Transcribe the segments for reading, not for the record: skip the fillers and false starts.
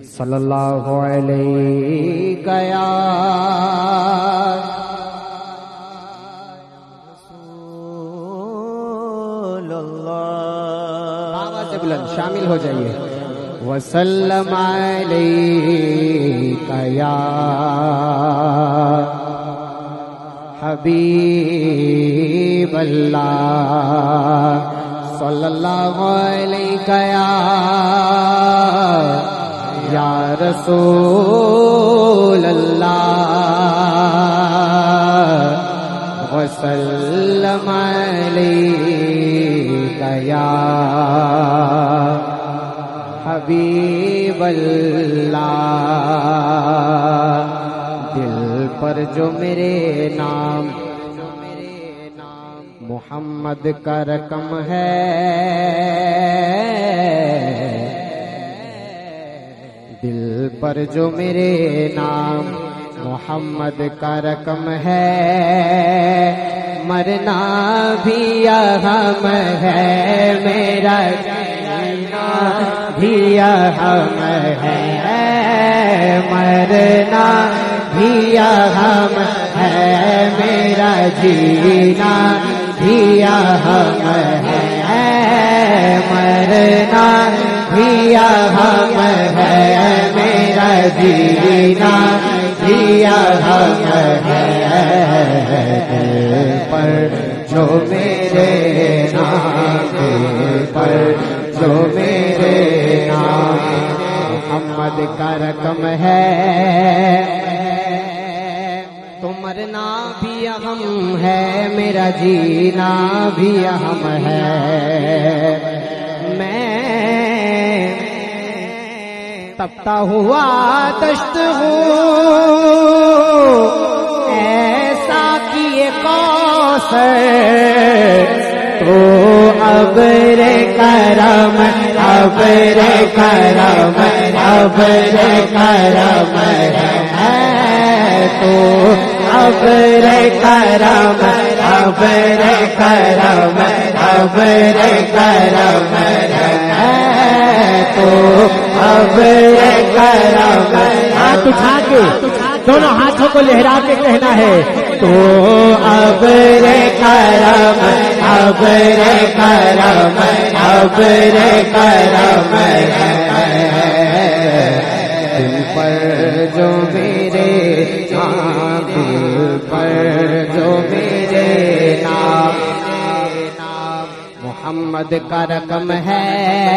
صلی اللہ علیہ یا رسول اللہ، آواز سے بلند شامل ہو جائیے. وسلم علیک یا حبیب اللہ، صلی اللہ علیہ یا رسول اللہ، وسلم علیک یا حبیب اللہ. دل پر جو میرے نام محمد کا رقم ہے، دل پر جو میرے نام محمد کا رقم ہے، مرنا بھی اہم ہے، میرا جینا بھی اہم ہے، مرنا بھی اہم ہے، میرا جینا بھی اہم ہے، مرنا بھی اہم ہے، میرا جینا بھی اہم ہے. دل پر جو میرے نام، دل پر جو میرے نام محمد کا رقم ہے، تو مرنا بھی اہم ہے، میرا جینا بھی اہم ہے. میں تپتا ہوا دشت ہوں، ایسا کیے کوثر تو ابر کرم، ابر کرم، ابر کرم ہے، تو ابر کرم، ابر کرم، ابر کرم ہے، تو ابر کرم. ہاتھ اٹھا کے دونوں ہاتھوں کو لہرا کے کہنا ہے، تو ابر کرم، ابر کرم، ابر کرم ہے. دل پر جو میرے نام، دل پر جو میرے نام محمد کا رقم ہے،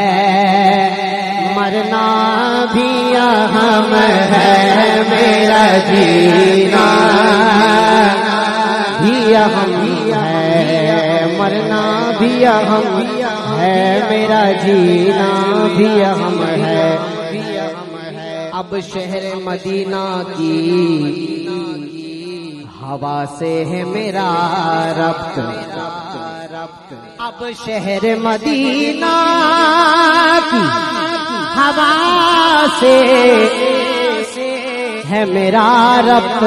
مرنا بھی اہم ہے، میرا جینا بھی اہم ہے، مرنا بھی اہم ہے، میرا جینا بھی اہم ہے. اب شہر مدینہ کی ہوا سے ہے میرا ربط، اب شہر مدینہ کی ہوا سے ہے میرا ربط،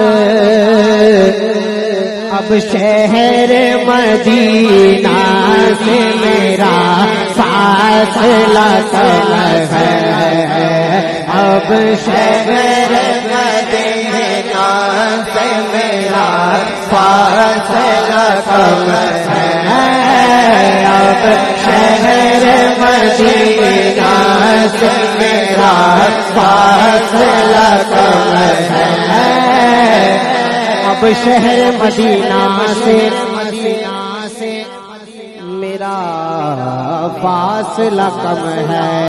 اب شہر مدینہ سے میرا فاصلہ طلب ہے، اب شہر مدینہ سے میرا فاصلہ طلب ہے، اب شہر مدینہ سے میرا فاصلہ طلب ہے، اب شہر مدینہ سے میرا فاصلہ کم ہے.